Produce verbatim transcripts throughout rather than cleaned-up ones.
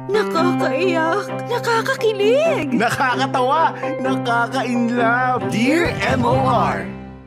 Nakakaiyak, nakakakilig. Nakakatawa, nakaka-inlove. Dear M O R.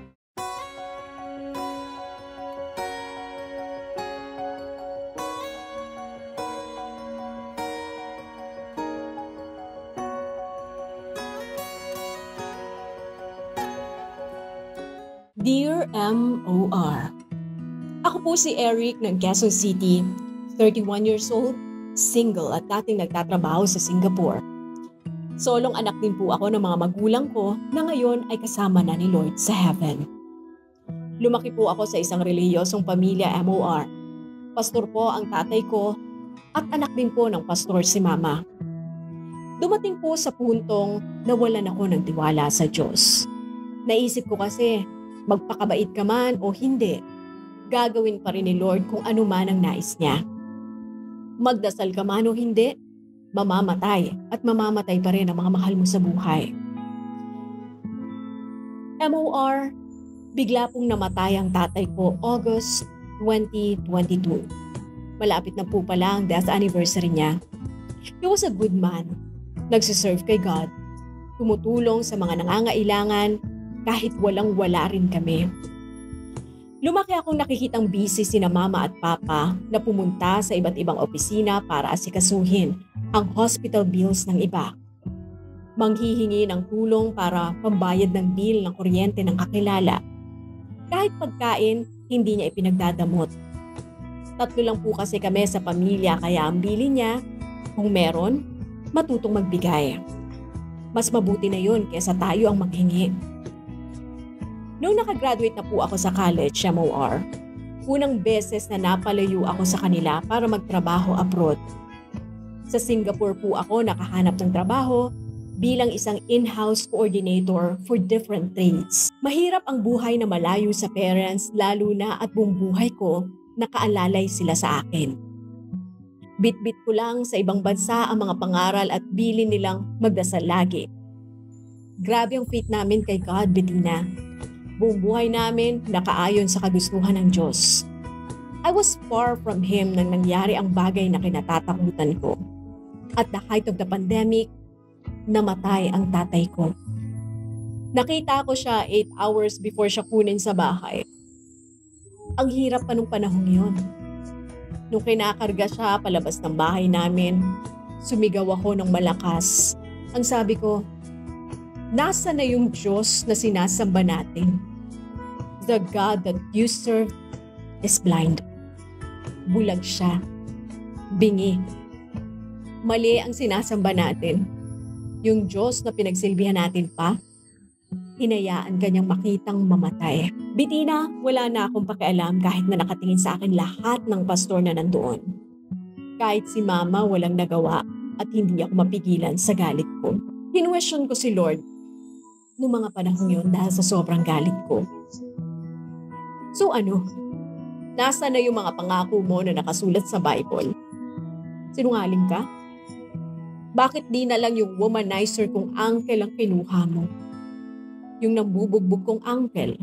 Dear M O R. Ako po si Eric ng Quezon City, thirty-one years old, single at dating nagtatrabaho sa Singapore. Solong anak din po ako ng mga magulang ko na ngayon ay kasama na ni Lord sa heaven. Lumaki po ako sa isang relihiyosong pamilya M O R. Pastor po ang tatay ko at anak din po ng pastor si mama. Dumating po sa puntong nawalan ako ng tiwala sa Diyos. Naisip ko kasi, magpakabait ka man o hindi, gagawin pa rin ni Lord kung ano man ang nais niya. Magdasal ka man o hindi, mamamatay at mamamatay pa rin ang mga mahal mo sa buhay. M O R, bigla pong namatay ang tatay ko August twenty twenty-two. Malapit na po pala ang death anniversary niya. He was a good man. Nagsiserve kay God. Tumutulong sa mga nangangailangan kahit walang-wala rin kami. Lumaki akong nakikitang busy sina mama at papa na pumunta sa iba't ibang opisina para asikasuhin ang hospital bills ng iba. Manghihingi ng tulong para pambayad ng bill ng kuryente ng kakilala. Kahit pagkain, hindi niya ipinagdadamot. Tatlo lang po kasi kami sa pamilya kaya ang bili niya, kung meron, matutong magbigay. Mas mabuti na yun kaysa tayo ang manghingi. Noong nakagraduate na po ako sa college, M O R, unang beses na napalayo ako sa kanila para magtrabaho abroad. Sa Singapore po ako nakahanap ng trabaho bilang isang in-house coordinator for different trades. Mahirap ang buhay na malayo sa parents lalo na at buong buhay ko nakaalalay sila sa akin. Bit-bit ko lang sa ibang bansa ang mga pangaral at bilin nilang magdasal lagi. Grabe ang faith namin kay God, Bettina. Buong buhay namin nakaayon sa kagustuhan ng Diyos. I was far from Him nang nangyari ang bagay na kinatatakutan ko. At the height of the pandemic, namatay ang tatay ko. Nakita ko siya eight hours before siya kunin sa bahay. Ang hirap pa nung panahong yun. Nung kinakarga siya palabas ng bahay namin, sumigaw ako ng malakas. Ang sabi ko, nasa na yung Diyos na sinasamba natin? The God that you serve is blind. Bulag siya. Bingi. Mali ang sinasamba natin. Yung Diyos na pinagsilbihan natin pa, hinayaan kanyang makitang mamatay. Bettina, wala na akong pakialam kahit na nakatingin sa akin lahat ng pastor na nandoon. Kahit si mama walang nagawa at hindi ako mapigilan sa galit ko. Kinwestiyon ko si Lord noong mga panahon yun dahil sa sobrang galit ko. So ano? Nasa na yung mga pangako mo na nakasulat sa Bible? Sinungaling ka? Bakit di na lang yung womanizer kong uncle ang kinuha mo? Yung nambubugbog kong uncle?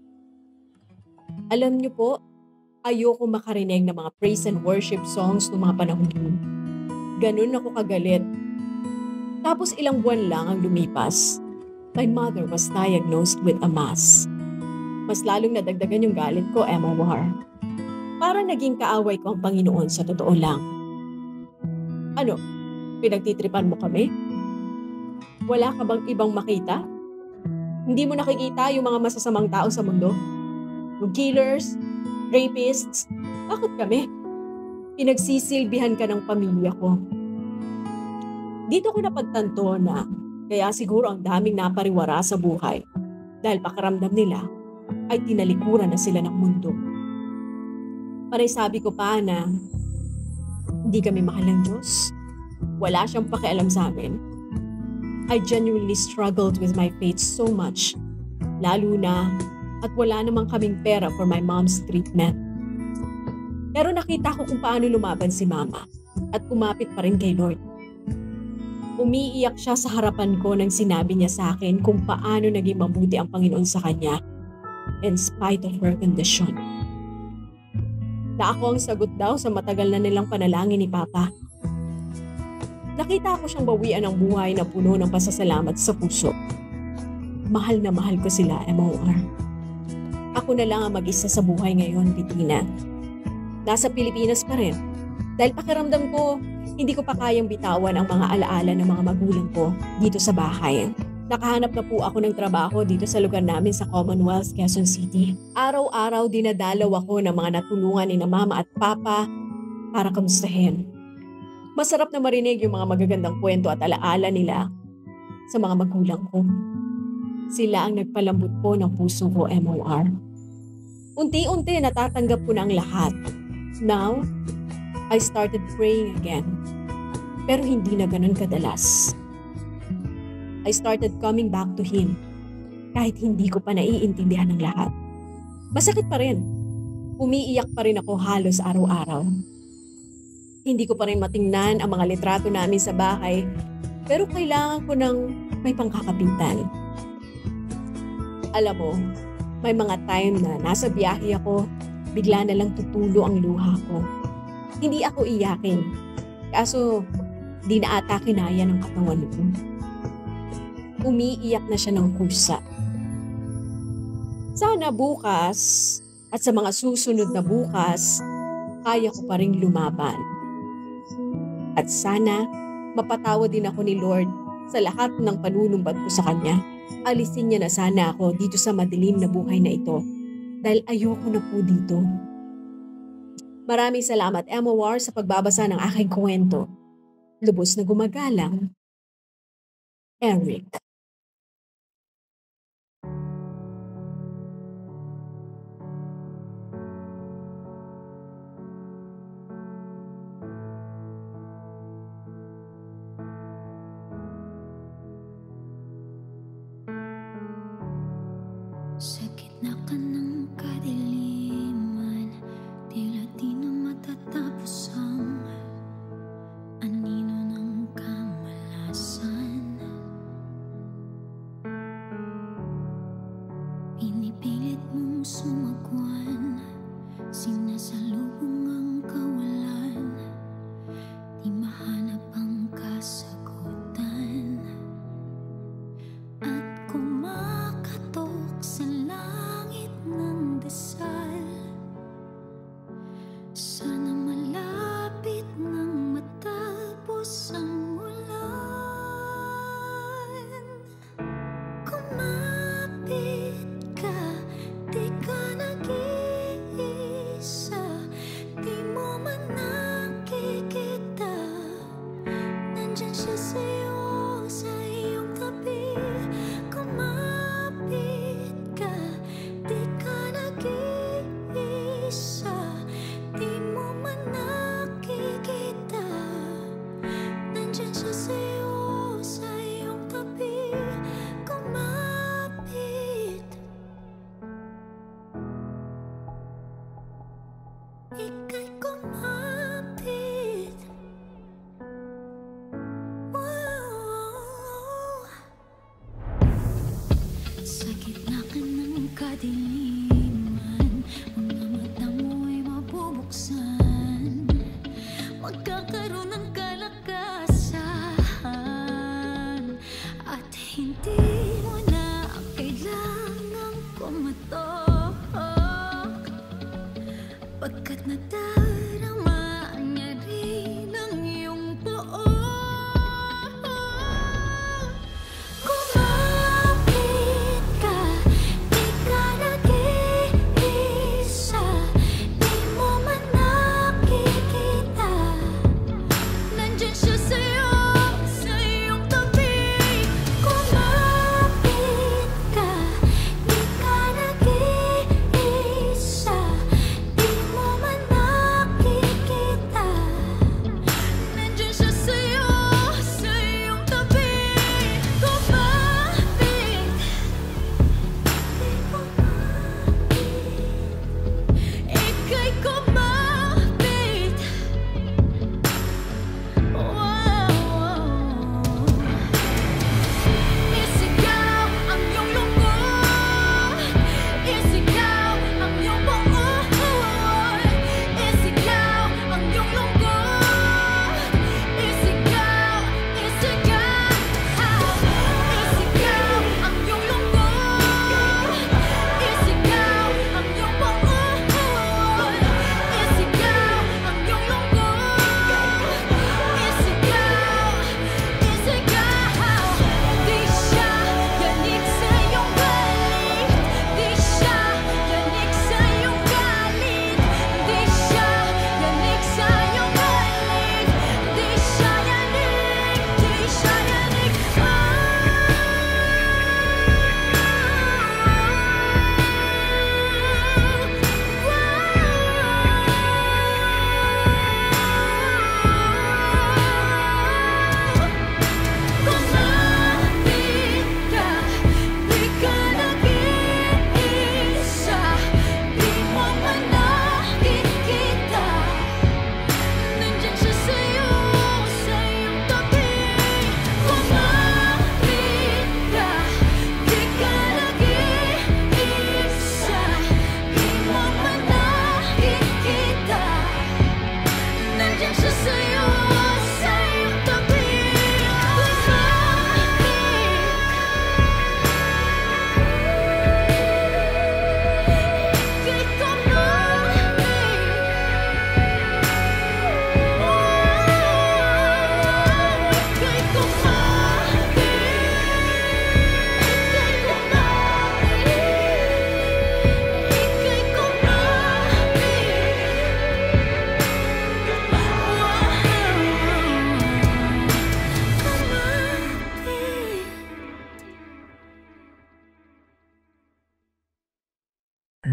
Alam niyo po, ayoko makarinig ng mga praise and worship songs noong mga panahon yun. Ganun ako kagalit. Tapos ilang buwan lang ang lumipas. My mother was diagnosed with a mass. Mas lalong nadagdagan yung galit ko, M O R. Parang naging kaaway ko ang Panginoon sa totoo lang. Ano, pinagtitripan mo kami? Wala ka bang ibang makita? Hindi mo nakikita yung mga masasamang tao sa mundo? Yung killers, rapists, bakit kami? Pinagsisilbihan ka ng pamilya ko. Dito ko napagtanto na kaya siguro ang daming napariwara sa buhay dahil pakiramdam nila ay tinalikuran na sila ng mundo. Panay sabi ko pa na hindi kami mahal ng Diyos. Wala siyang pakialam sa amin. I genuinely struggled with my faith so much. Lalo na at wala namang kaming pera for my mom's treatment. Pero nakita ko kung paano lumaban si mama at kumapit pa rin kay Lord. Umiiyak siya sa harapan ko nang sinabi niya sa akin kung paano naging mabuti ang Panginoon sa kanya in spite of her condition. Na ako ang sagot daw sa matagal na nilang panalangin ni Papa. Nakita ko siyang bawian ng buhay na puno ng pasasalamat sa puso. Mahal na mahal ko sila, M O R. Ako na lang ang mag-isa sa buhay ngayon, Bettina. Nasa Pilipinas pa rin. Dahil pakiramdam ko, hindi ko pa kayang bitawan ang mga alaala ng mga magulang ko dito sa bahay. Nakahanap na po ako ng trabaho dito sa lugar namin sa Commonwealth, Quezon City. Araw-araw dinadalaw ako ng mga natulungan ni na mama at papa para kamustahin. Masarap na marinig yung mga magagandang kwento at alaala nila sa mga magulang ko. Sila ang nagpalambot po ng puso ko, M O R. Unti-unti natatanggap ko na ang lahat. Now, I started praying again. Pero hindi na ganun kadalas. I started coming back to Him kahit hindi ko pa naiintindihan ng lahat. Masakit pa rin. Umiiyak pa rin ako halos araw-araw. Hindi ko pa rin matingnan ang mga litrato namin sa bahay pero kailangan ko ng may pangkakapitan. Alam mo, may mga time na nasa biyahe ako, bigla na lang tutulo ang luha ko. Hindi ako iyakin, kaso di na ata kinaya ng katawan ko. Umiiyak na siya ng kusa. Sana bukas at sa mga susunod na bukas, kaya ko pa rin lumaban. At sana mapatawad din ako ni Lord sa lahat ng panunumbat ko sa Kanya. Alisin niya na sana ako dito sa madilim na buhay na ito dahil ayoko na po dito. Maraming salamat, M O R, sa pagbabasa ng aking kwento. Lubos na gumagalang, Eric. Sa gitna ka ng kadiliman, tila di na matatapos ang anino ng kamalasan. Pinipilit mong sumagwan, sinasalubong ang kawalan, di mahanap ang kasagutan. At kumakatok sa langit ng dasal, sana malapit nang matapos ang ulan. Kumapit ka, di ka nag-iisa, di mo man nakikita, nandyan siya sa'yo, sa iyong tabi. Kumapit ka, di ka nag-iisa, di mo man nakikita,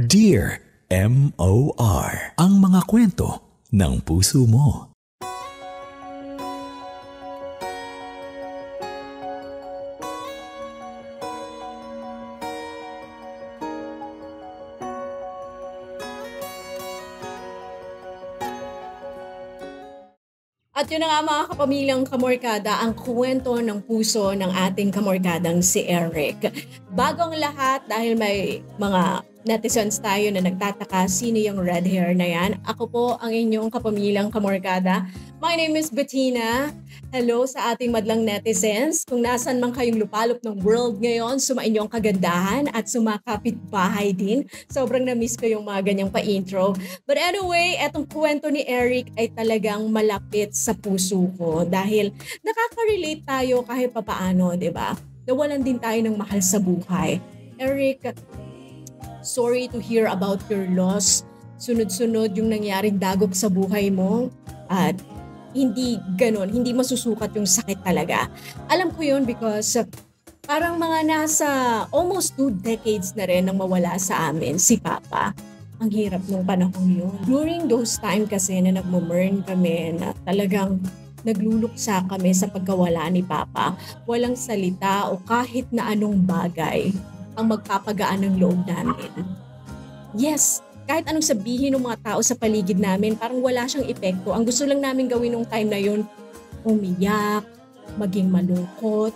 Dear M O R. Ang mga kwento ng puso mo. At yun na nga mga kapamilyang kamorkada, ang kwento ng puso ng ating kamorkadang si Eric. Bago ang lahat, dahil may mga netizens tayo na nagtataka sino yung red hair na yan, ako po ang inyong kapamilyang kamorkada. My name is Bettina. Hello sa ating madlang netizens. Kung nasan man kayong lupalop ng world ngayon, sumainyo ang kagandahan at sumakapit bahay din. Sobrang na-miss ko yung mga ganyang pa-intro. But anyway, etong kwento ni Eric ay talagang malapit sa puso ko dahil nakaka-relate tayo kahit papaano, di ba? Nawalan din tayo ng mahal sa buhay. Eric, sorry to hear about your loss. Sunod-sunod yung nangyaring dagok sa buhay mo at hindi ganon, hindi masusukat yung sakit talaga. Alam ko yun because uh, parang mga nasa almost two decades na rin nang mawala sa amin si Papa. Ang hirap nung panahon yun. During those time kasi na nagmumurn kami na talagang nagluluksa kami sa pagkawala ni Papa, walang salita o kahit na anong bagay ang magpapagaan ng loob namin. Yes, kahit anong sabihin ng mga tao sa paligid namin, parang wala siyang epekto. Ang gusto lang namin gawin nung time na yun, umiyak, maging malungkot,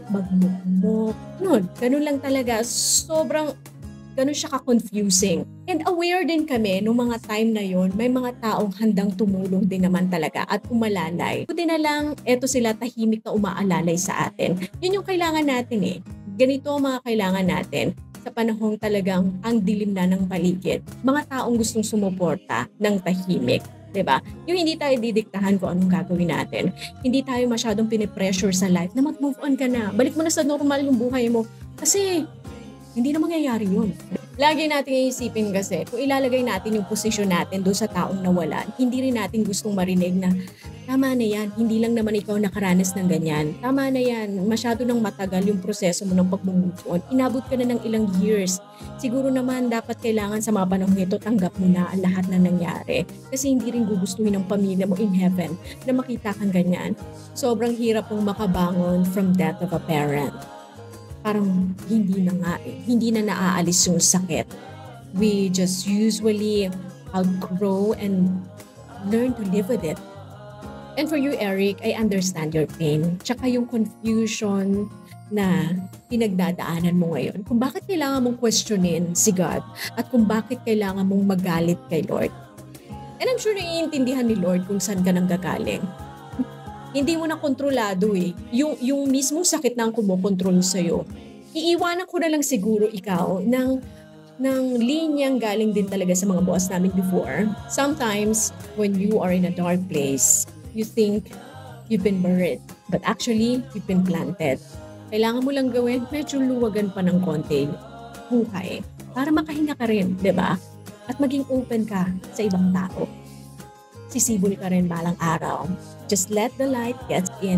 magmukmuk. Noon, ganun lang talaga. Sobrang, ganun siya ka-confusing. And aware din kami nung mga time na yun, may mga taong handang tumulong din naman talaga at umalalay. Buti na lang, eto sila tahimik na umaalalay sa atin. Yun yung kailangan natin eh. Ganito ang mga kailangan natin sa panahong talagang ang dilim na ng paligid. Mga taong gustong sumuporta ng tahimik, 'di ba? Yung hindi tayo didiktahan kung anong gagawin natin. Hindi tayo masyadong pinipressure sa life na mag-move on ka na. Balik mo na sa normal yung buhay mo. Kasi hindi na mangyayari yun. Lagi natin iisipin kasi kung ilalagay natin yung posisyon natin doon sa taong nawalan, hindi rin natin gustong marinig na tama na yan, hindi lang naman ikaw nakaranas ng ganyan. Tama na yan, masyado nang matagal yung proseso mo ng pag-move on. Inabot ka na ng ilang years. Siguro naman dapat kailangan sa mga panahon ito, tanggap mo na ang lahat na nangyari. Kasi hindi rin gugustuhin ng pamilya mo in heaven na makita kang ganyan. Sobrang hirap mong makabangon from death of a parent. Parang hindi na nga eh. Hindi na naaalis yung sakit. We just usually outgrow and learn to live with it. And for you, Eric, I understand your pain. Tsaka yung confusion na pinagdadaanan mo ngayon. Kung bakit kailangan mong questionin si God at kung bakit kailangan mong magalit kay Lord. And I'm sure naiintindihan ni Lord kung saan ka nang gagaling. Hindi mo na kontrolado eh. Yung, yung mismong sakit na ang kumokontrol sa'yo. Iiwanan ko na lang siguro ikaw ng, ng linyang galing din talaga sa mga boss namin before. Sometimes, when you are in a dark place, you think you've been buried. But actually, you've been planted. Kailangan mo lang gawin, medyo luwagan pa ng konti. Buhay. Para makahinga ka rin, di ba? At maging open ka sa ibang tao. Sisibol ka rin balang araw. Just let the light get in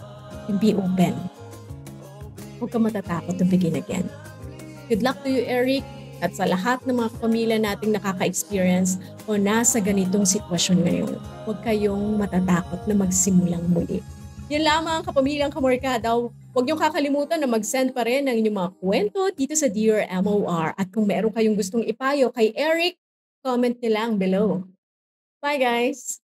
and be open. Huwag ka matatakot to begin again. Good luck to you, Eric, at sa lahat ng mga pamilya nating nakaka-experience o nasa ganitong sitwasyon ngayon. Huwag kayong matatakot na magsimulang muli. Yan lamang kapamilyang kamorkada. Huwag niyong kakalimutan na mag-send pa rin ng inyong mga kwento dito sa Dear M O R. At kung meron kayong gustong ipayo kay Eric, comment niyo lang below. Bye guys!